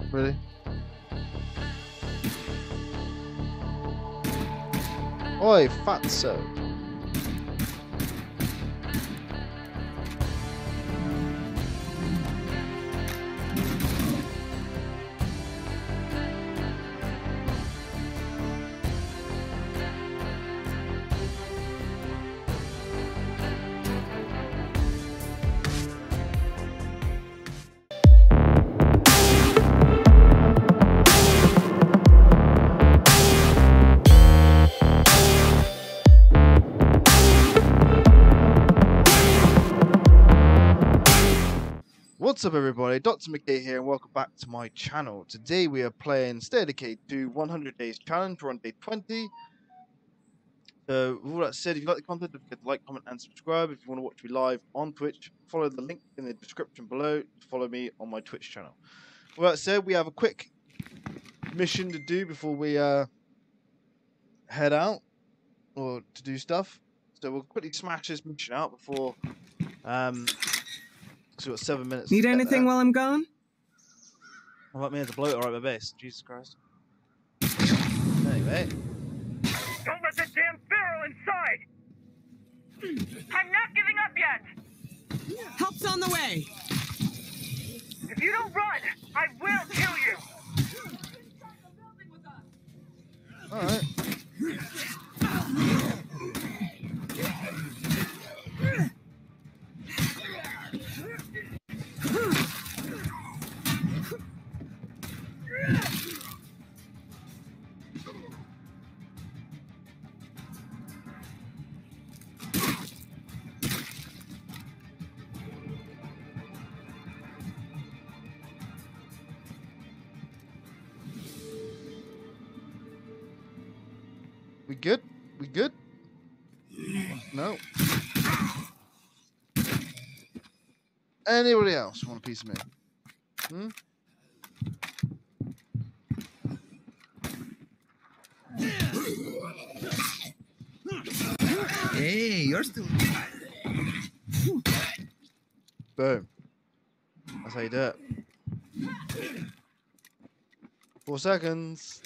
Really? Oi, fatso. What's up everybody, Dr. Decay here and welcome back to my channel. Today we are playing Decay 2 100 Days Challenge. We're on day 20. So with all that said, if you like the content, don't forget to like, comment and subscribe. If you want to watch me live on Twitch, follow the link in the description below to follow me on my Twitch channel. With that said, we have a quick mission to do before we head out or to do stuff. So we'll quickly smash this mission out before so we've got 7 minutes. Need anything while I'm gone? How about me as a bloater right at my base? Jesus Christ. Anyway. Don't let the damn barrel inside! I'm not giving up yet! Help's on the way! If you don't run, I will kill you! Alright. We good? We good? No. Anybody else want a piece of me? Hmm? Hey, you're still... Boom. That's how you do it. 4 seconds.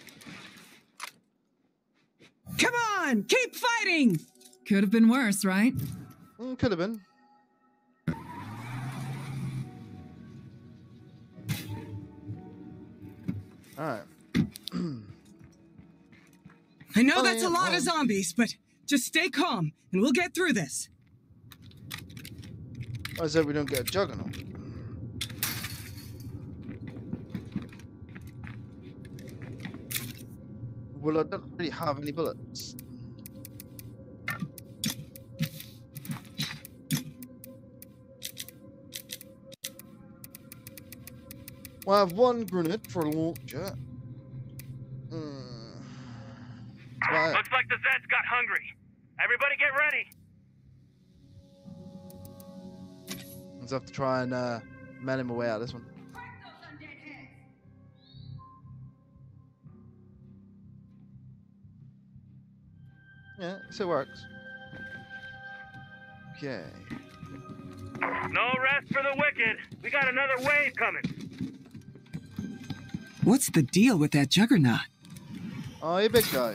Come on! Keep fighting! Could have been worse, right? Could have been. Alright. I know that's a lot of zombies, but just stay calm, and we'll get through this. I said we don't get a juggernaut. Well, I don't really have any bullets. Well, I have 1 grenade for a launcher. Right. Looks like the Zeds got hungry. Everybody get ready! Let's have to try and man him away out of this one. Yeah, so it works. Okay. No rest for the wicked. We got another wave coming. What's the deal with that juggernaut? Oh, you big guy.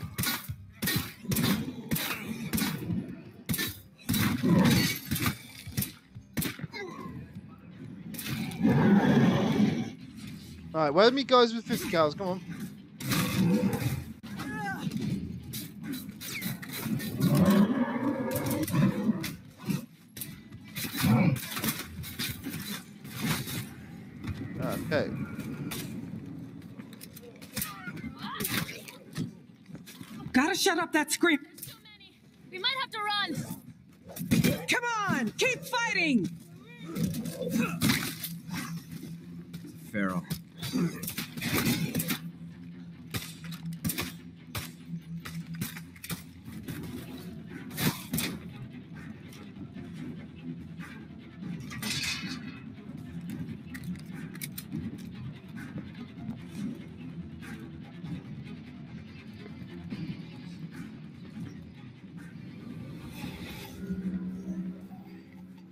Alright, where's me guys with 50 cows? Come on. Okay. Gotta shut up that scream. So many. We might have to run. Come on! Keep fighting! Feral.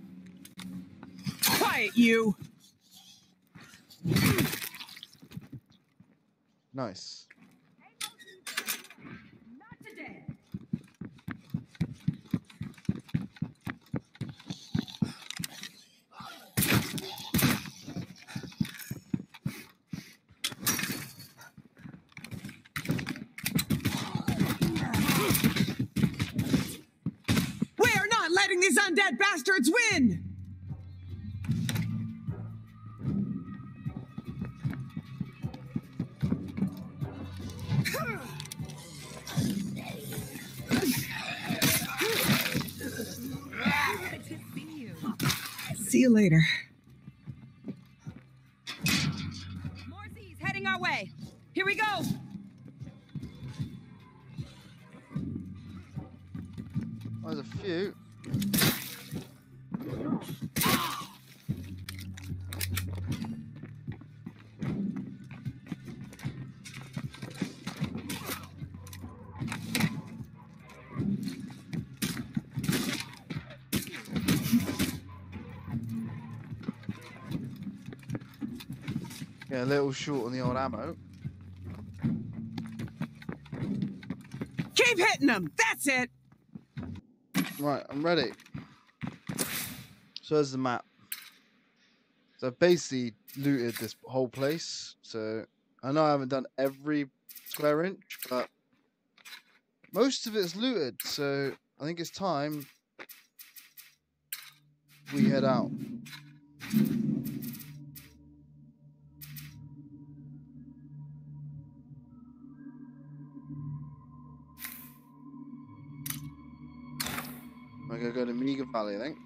Quiet, you! Nice. Not today. We are not letting these undead bastards win! See you later. More Z's heading our way. Here we go. Oh, there's a few. Yeah, a little short on the old ammo. Keep hitting them! That's it! Right, I'm ready. So there's the map. So I've basically looted this whole place. So I know I haven't done every square inch, but most of it's looted. So I think it's time we head out. We're gonna go to Mega Valley, I think.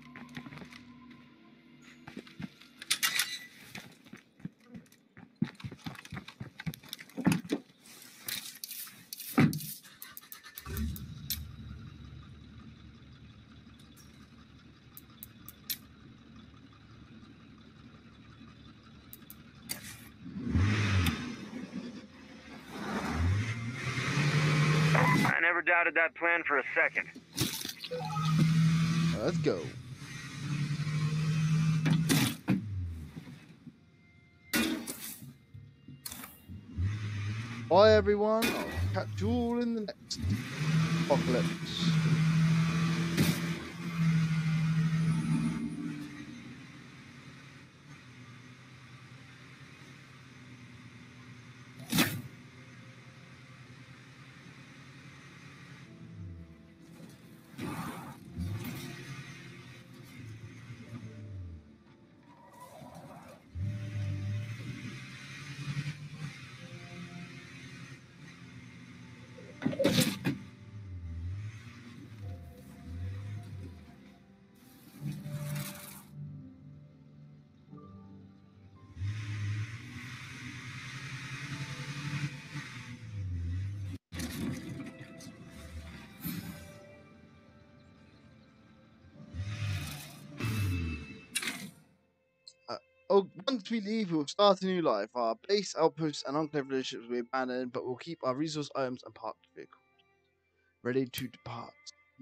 I never doubted that plan for a second. Let's go. Bye everyone. I'll catch you all in the next apocalypse. Once we leave, we will start a new life. Our base, outposts, and enclave relationships will be abandoned, but we'll keep our resource items and parked vehicles ready to depart.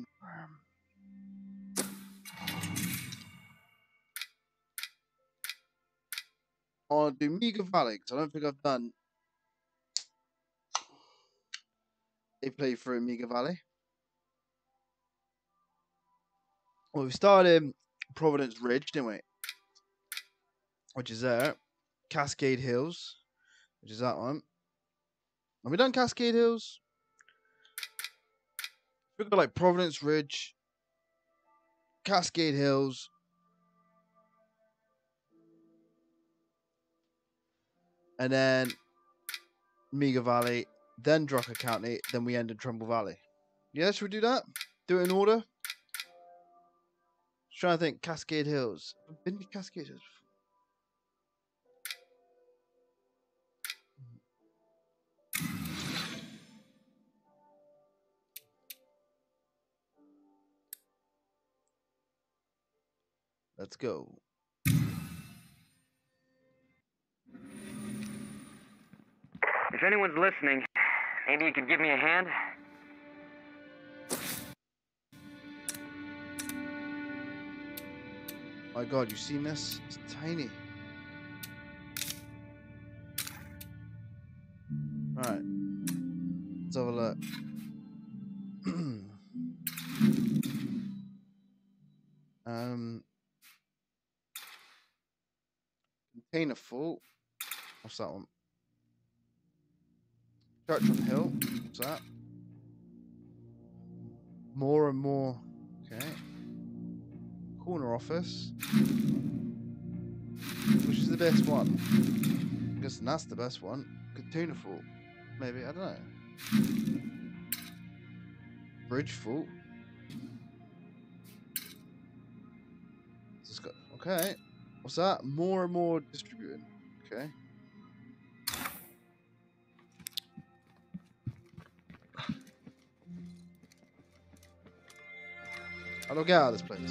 I want to do Mega Valley because I don't think I've done a playthrough in Mega Valley. Well, we started in Providence Ridge, didn't we? Which is there. Cascade Hills, which is that one. Have we done Cascade Hills? We've got like Providence Ridge, Cascade Hills, and then Mega Valley, then Drucker County, then we end in Trumbull Valley. Yeah, should we do that? Do it in order? Just trying to think. Cascade Hills. I've been to Cascade Hills before. Let's go. If anyone's listening, maybe you could give me a hand? My God, you seen this? It's tiny. Alright. Let's have a look. Container full. What's that one? Church on Hill. What's that? More and more. Okay. Corner office. Which is the best one? I'm guessing that's the best one. Container full. Maybe, I don't know. Bridge full. Okay. What's that? More and more distributed. Okay. How do I get out of this place?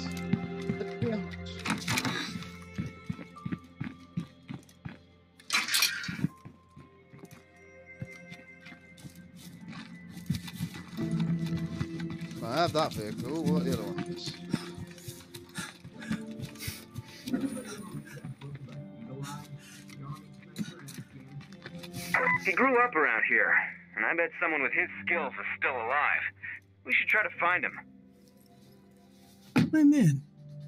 I have that vehicle. What are the other ones? He grew up around here, and I bet someone with his skills is still alive. We should try to find him. I'm in.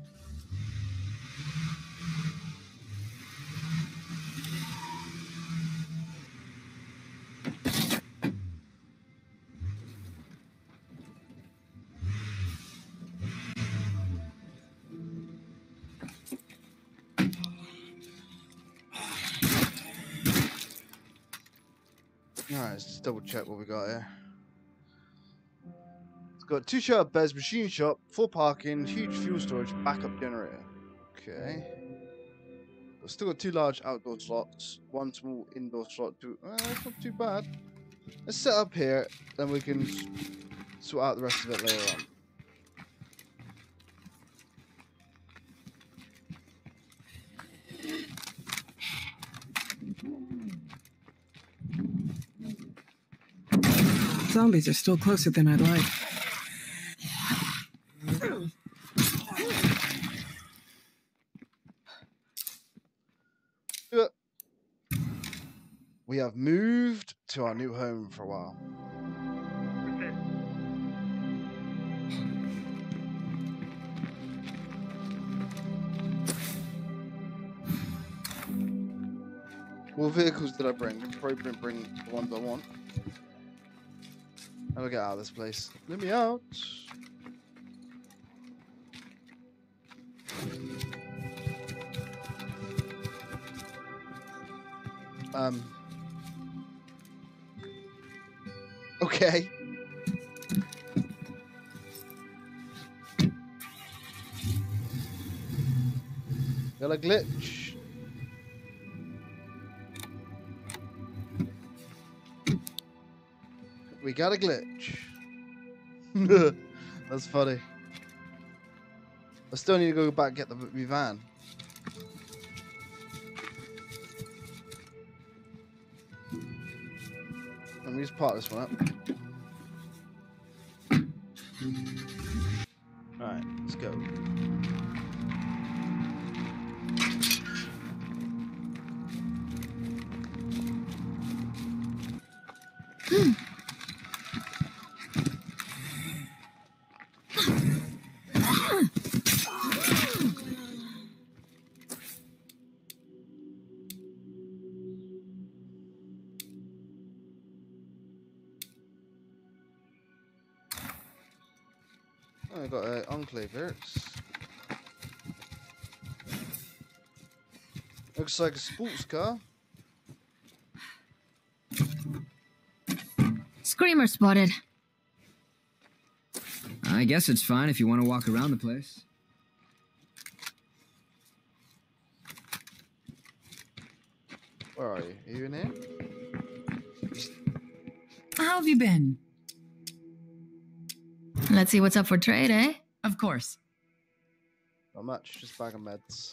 Alright, let's just double check what we got here. It's got 2 shelter beds, machine shop, 4 parking, huge fuel storage, backup generator. Okay. We've still got 2 large outdoor slots, 1 small indoor slot. That's not too bad. Let's set up here, then we can sort out the rest of it later on. Zombies are still closer than I'd like. We have moved to our new home for a while. What vehicles did I bring? I probably didn't bring the ones I want. How do I get out of this place? Let me out. Okay. Got a glitch. We got a glitch. That's funny. I still need to go back and get my van. Let me just part this one up. Alright, let's go. I got an enclave here. Looks like a sports car. Screamer spotted. I guess it's fine if you want to walk around the place. Where are you? Are you in here? How have you been? Let's see what's up for trade, eh? Of course. Not much, just a bag of meds.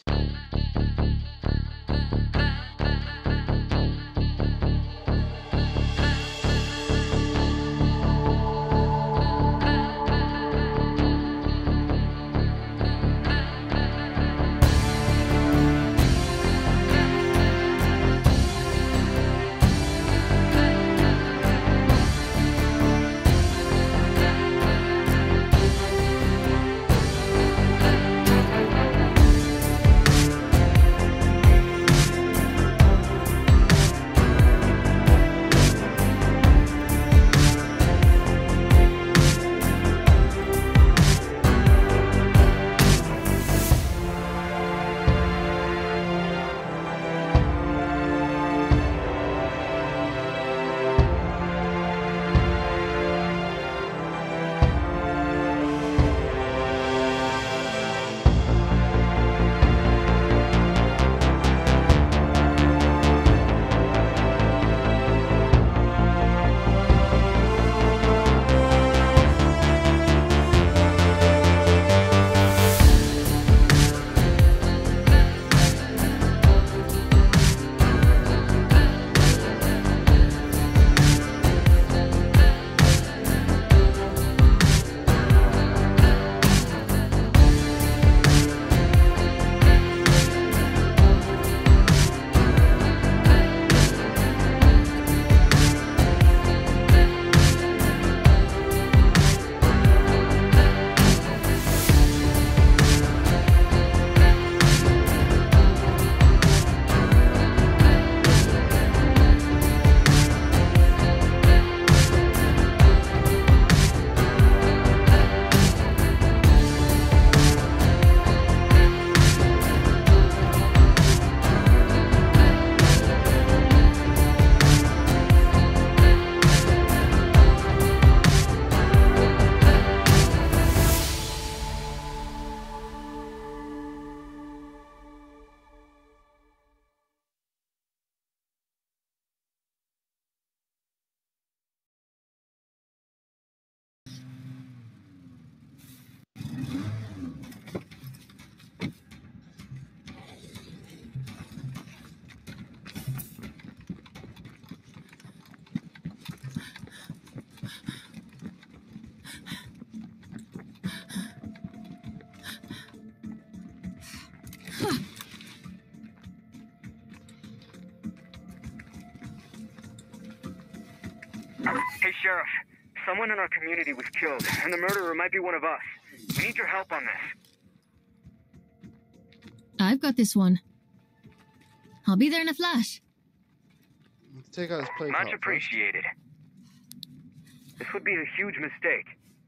Hey, Sheriff. Someone in our community was killed, and the murderer might be one of us. We need your help on this. I've got this one. I'll be there in a flash. Let's take out his plate. Much appreciated. This would be a huge mistake.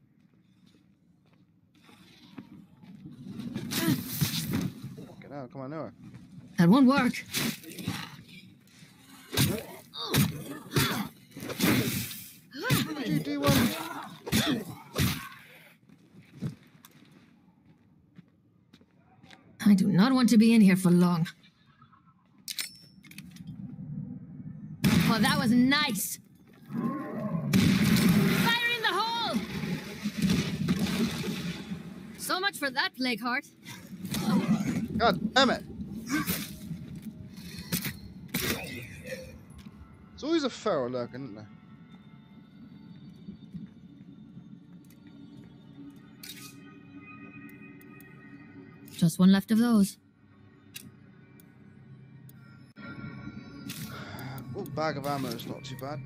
Get out, come on, now. That won't work. Do one. I do not want to be in here for long. Well, that was nice. Fire in the hole! So much for that, Plague Heart. God damn it. There's always a feral lurking, isn't there? Just one left of those. Oh, bag of ammo is not too bad.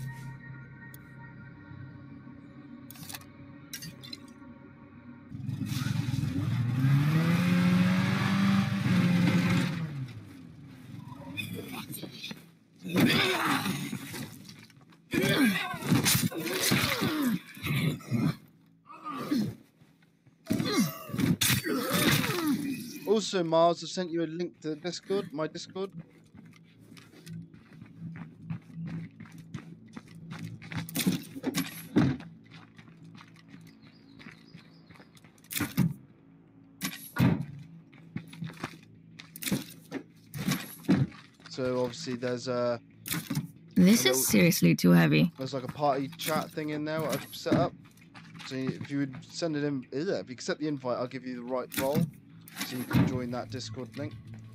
Also, Mars, I've sent you a link to the Discord, my Discord. So obviously there's a... This is seriously too heavy. There's like a party chat thing in there what I've set up. So if you would send it in, if you accept the invite, I'll give you the right role. So you can join that Discord link.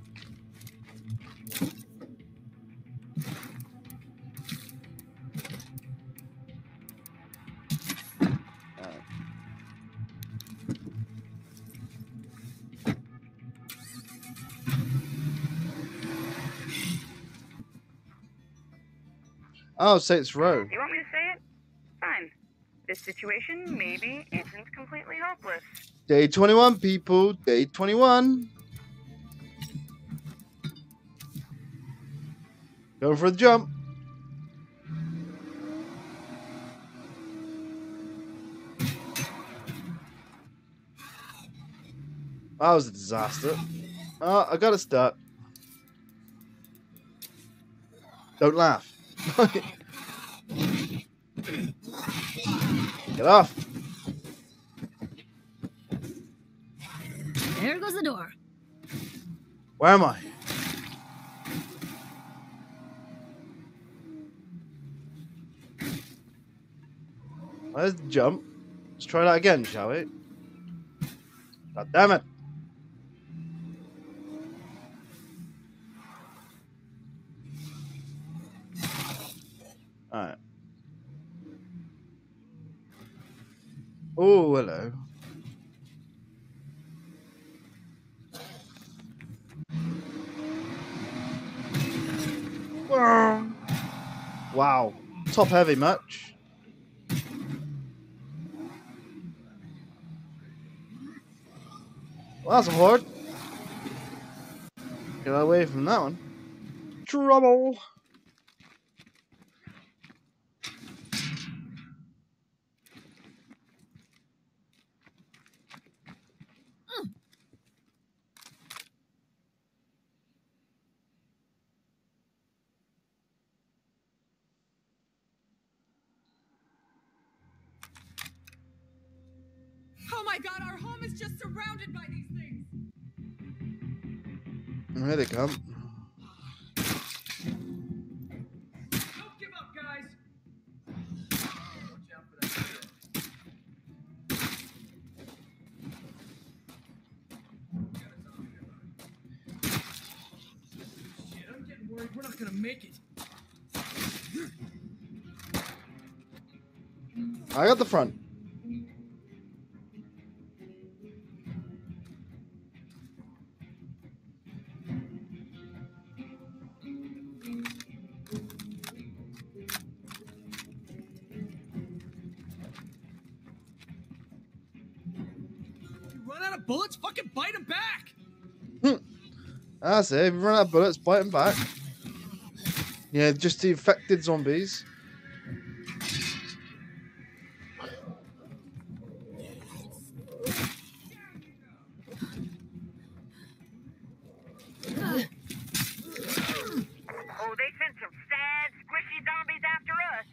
Oh, say it's Roe. You want me to say it? Fine. This situation maybe isn't completely hopeless. Day 21, people. Day 21. Going for the jump. That was a disaster. Oh, I gotta start. Don't laugh. Get off. There goes the door. Where am I? Where's the jump? Let's try that again, shall we? God damn it. Alright. Oh, hello. Wow. Top heavy much. Well, that's hard. Get away from that one. Trouble. Oh my god, our home is just surrounded by these things! Here they come. Don't give up, guys! Watch out for that shit, I'm getting worried we're not gonna make it. I got the front. of bullets, fucking bite him back! That's it. If you run out of bullets, bite them back. Yeah, just the infected zombies. Oh, they sent some sad, squishy zombies after us.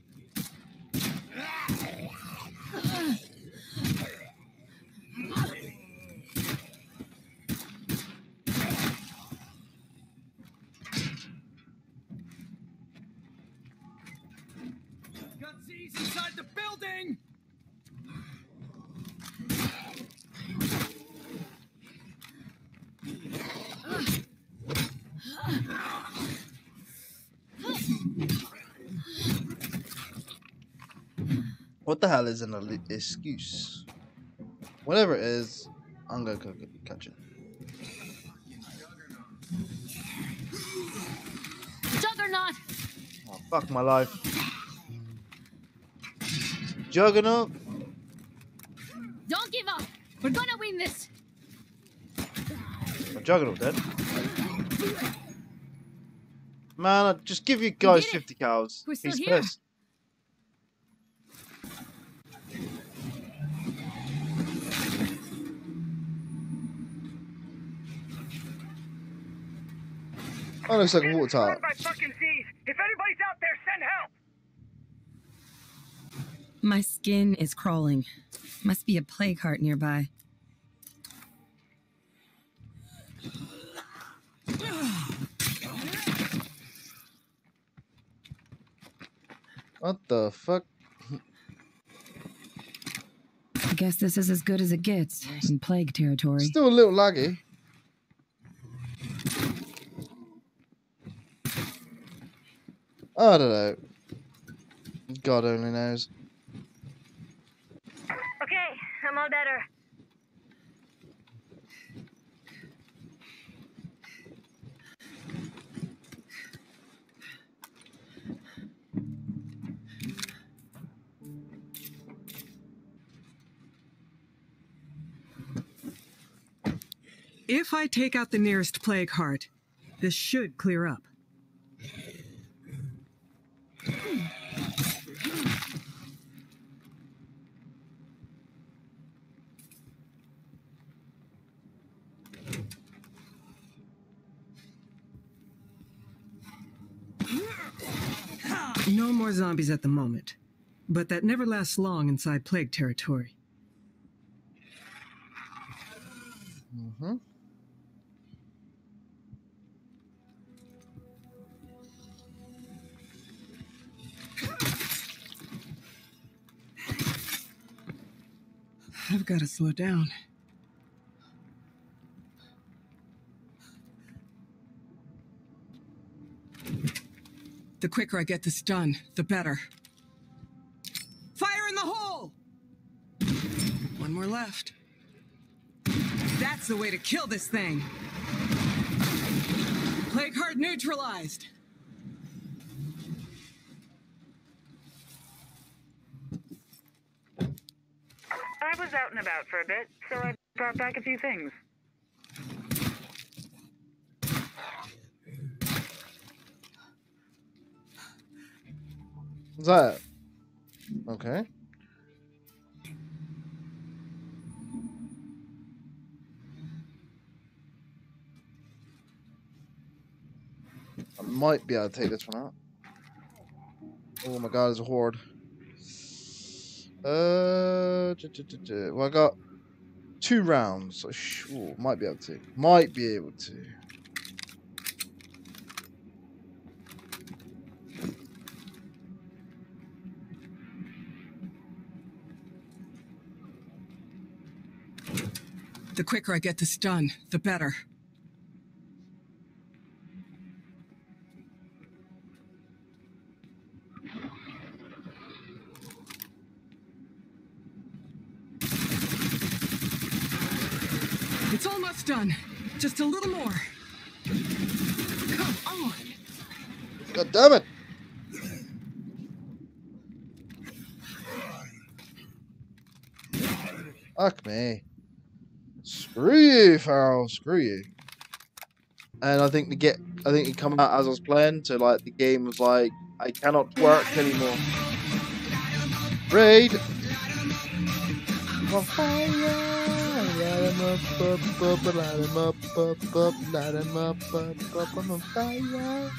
Got Z's inside the building! What the hell is an excuse? Whatever it is, I'm gonna go catch it. Juggernaut! Oh, fuck my life. Juggernaut. Don't give up! We're gonna win this! Oh, Juggernaut dead. Man, I'll just give you guys did it. 50 cows. We're still He's here. pissed. Oh, looks like a water tower. Run by fucking Z's. If anybody's out there, send help. My skin is crawling. Must be a plague heart nearby. What the fuck? I guess this is as good as it gets in plague territory. Still a little laggy. I don't know. God only knows. Okay, I'm all better. If I take out the nearest plague heart, this should clear up. No more zombies at the moment, but that never lasts long inside plague territory. Mm-hmm. I've got to slow down. The quicker I get this done, the better. Fire in the hole! One more left. That's the way to kill this thing. Plague heart neutralized. I was out and about for a bit, so I brought back a few things. What's that? Okay. I might be able to take this one out. Oh my god, there's a horde. Well, I got 2 rounds. So might be able to. Might be able to. The quicker I get this done, the better. It's almost done. Just a little more. Come on. God damn it! Fuck me. Screw you, Farrell. Screw you. And I think it come out as I was playing, so like the game was like, I cannot work anymore. Raid. On fire. Light 'em up, up, light 'em up, light 'em up, I'm on fire.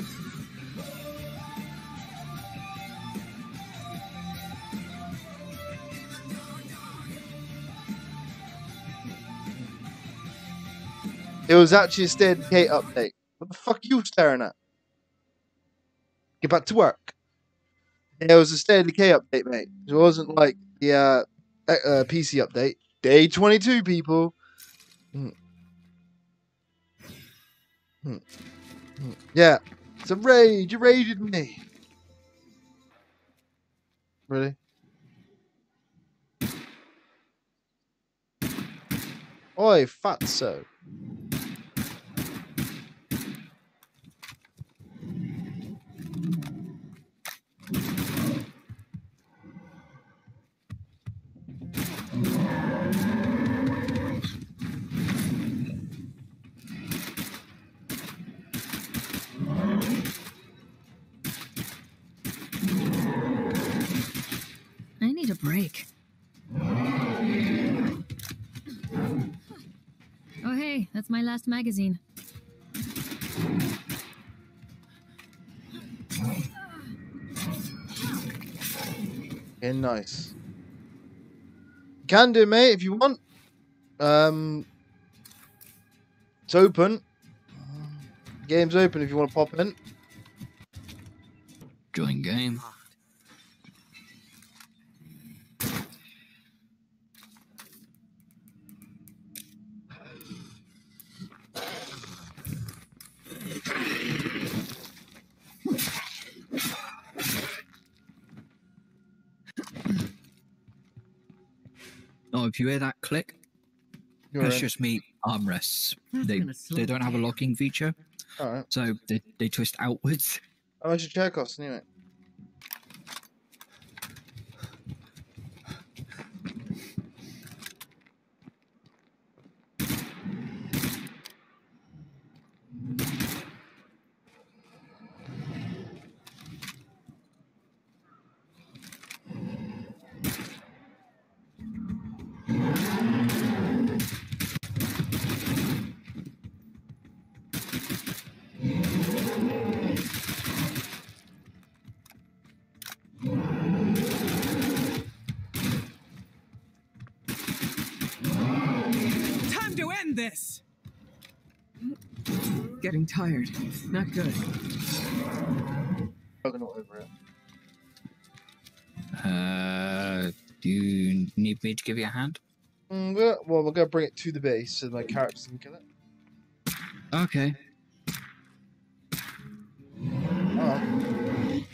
It was actually a State of Decay update. What the fuck are you staring at? Get back to work. Yeah, it was a State of Decay update, mate. It wasn't like the PC update. Day 22, people. Yeah, it's a raid. You raided me. Really? Oi, fatso. I need a break. Oh, hey, that's my last magazine. Okay, nice. Can do, mate, if you want. It's open. Game's open if you want to pop in. Join game. Oh, if you hear that click, that's just me armrests. They don't have a locking feature, Alright. so they twist outwards. How much your chair cost anyway? Time to end this! Getting tired. Not good. Coconut over it. Do you need me to give you a hand? Well, we're gonna bring it to the base so my characters can kill it. Okay. Alright.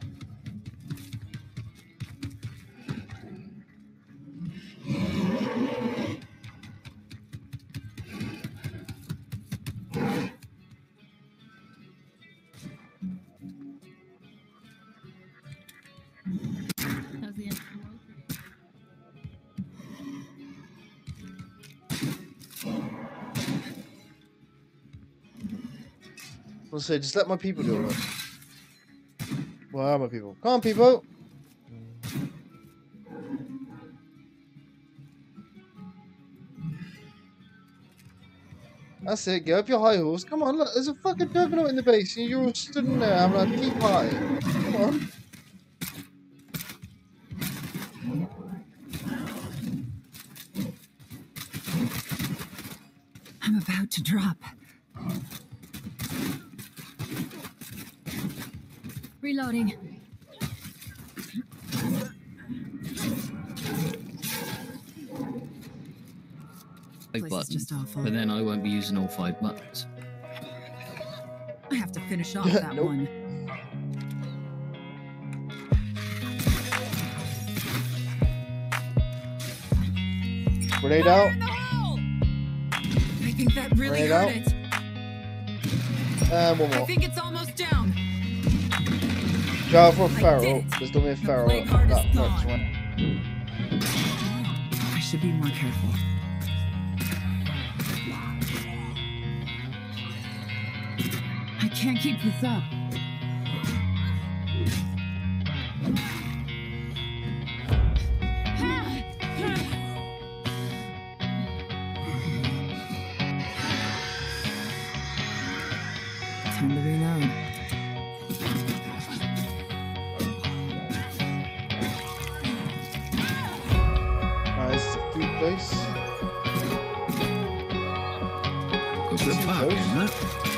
How's the end of the world for you? We'll say, just let my people do it. Where are my people? Come on, people! That's it, get up your high horse. Come on, look, there's a fucking juggernaut in the base and you're all stood in there having a tea party. Come on. I'm about to drop. Reloading. Five Place is buttons, just awful. but then I won't be using all 5 buttons. I have to finish off that Nope. one. Grenade out. I think that really Grenade hurt out. it. And one I more. think it's almost down. Go for a I did feral. it. There's gonna be a The feral plague at heart is that gone. much, right? I should be more careful. can't keep this up. Time to reload. Nice food place. Got a bit of bark in that.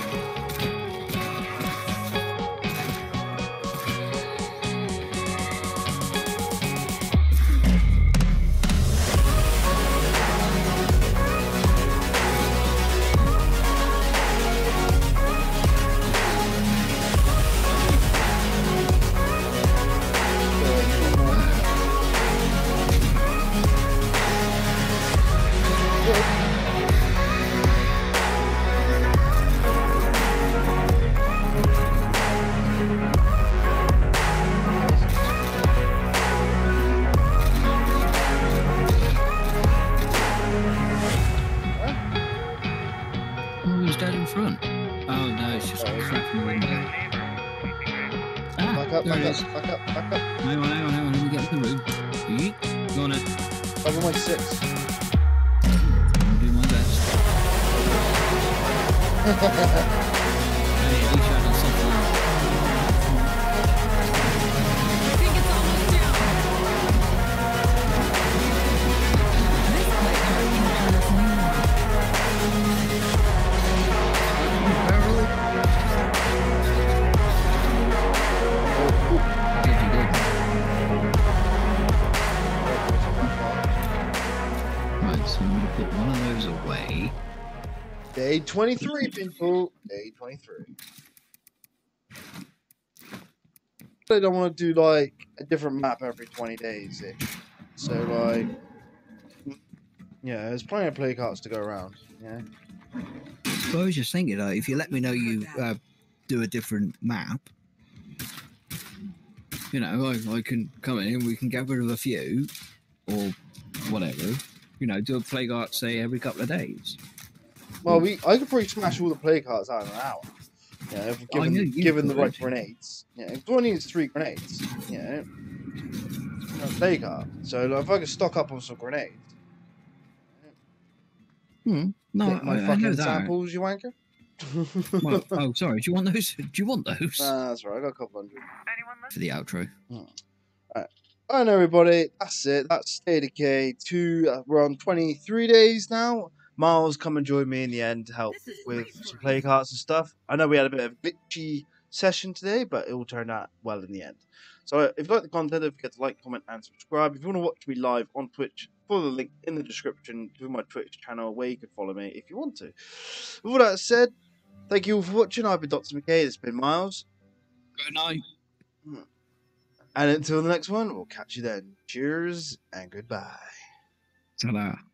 Oh, he was dead in front. Oh no, it's just crap in the window. Ah, Back up, there back it up, is. back up, back up. Hang on, hang on, hang on. Let me get in the room. Yeet. Go on then. I'm on my 6. I'll do my best. Hey, at least I done something. I think it's almost down. This place can't hurt us anymore. Did you did? Right, so I'm going to put one of those away. Day 23, people. Day 23. I don't want to do like a different map every 20 days ish. So like, yeah, there's plenty of play carts to go around. Yeah. Well, I was just thinking, if you let me know you do a different map, you know, I can come in and we can get rid of a few or whatever. You know, do a play cart, say, every couple of days. Well, I could probably smash all the play carts out in an hour. Yeah, if given the right grenades. Yeah, all I need is 3 grenades. Yeah. A play cart. So like, if I could stock up on some grenades. No, Get my I fucking know that. samples, you wanker. Well, oh, sorry. Do you want those? Do you want those Nah, that's right. I got a couple hundred. Anyone for listening? the outro? Alright, everybody. That's it. That's Stay Decay 2. We're on 23 days now. Miles, come and join me in the end to help with some play carts and stuff. I know we had a bit of a glitchy session today, but it all turned out well in the end. So if you like the content, don't forget to like, comment, and subscribe. If you want to watch me live on Twitch, follow the link in the description to my Twitch channel where you can follow me if you want to. With all that said, thank you all for watching. I've been Dr. McKay. It's been Miles. Good night. And until the next one, we'll catch you then. Cheers and goodbye. Ta-da.